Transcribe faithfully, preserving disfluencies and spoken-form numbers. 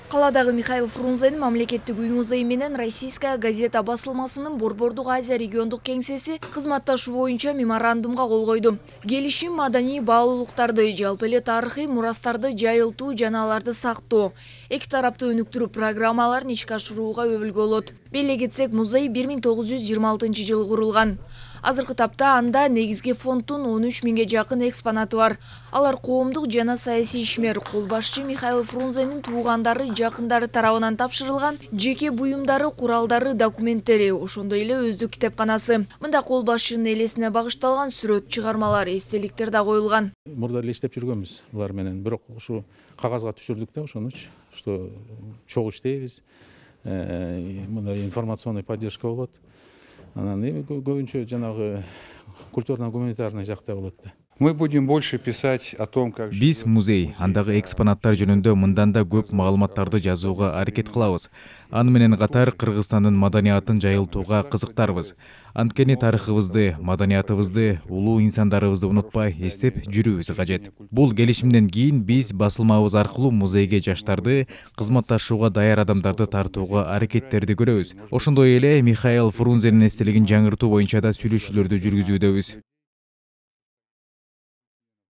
Каладагы Михаил Фрунзенин мамлекеттик үй музейи менен Российская газета басылмасынын Борбордук Азия региондук кеңсеси кызматташуу боюнча меморандумга кол койду. Келишим маданий баалуулуктарды, жалпы эле тарыхый мурастарды жайылтуу жана аларды сактоо, эки тараптуу өнүктүрүү программаларын ишке ашырууга өбүлгө болот. Беле кетсек, музей бир миң тогуз жүз жыйырма алтынчы жылы курулган. Азыркы тапта анда негизги фонддун он үч миңге жакын экспонаты бар. Алар коомдук жана саясий ишмер, кол башчы Михаил Фрунзенин туугандары, жакындары тарабынан тапшырылган жеке буюмдары, куралдары, документтери, ошондой эле өздүк китепканасы. Мында кол башчынын элесине багышталган сүрөт, чыгармалар, эстеликтер да коюлган. Мурда эле иштеп жүргөнбүз булар менен, бирок ушу кагазга түшүрдүк да ошонучу, что чогуу иштейбиз. Мында информационный поддержка болот. Анан көбүнчө жанагы культурно-гуманитарный жакта болот да. Мы будем больше писать о том, как Биз музей, андагы экспонаттар жөнүндө мындан да көп маалыматтарды жазууга аракет кылабыз. Аны менен катар Кыргызстандын маданиятын жайылтууга кызыктарбыз. Анткени тарыхыбызды, маданиятыбызды, улуу инсандарыбызды унутпай эстеп жүрүүбүз кажет. Бул келишимден кийин биз басылмабыз аркылуу музейге жаштарды, кызматташууга даяр адамдарды тартууга аракеттерди көрөбүз. Ошондой эле Михаил Фрунзенин эстелигин жаңыртуу боюнча да сүйлөшүүлөрдү жүргүзүүдөбүз.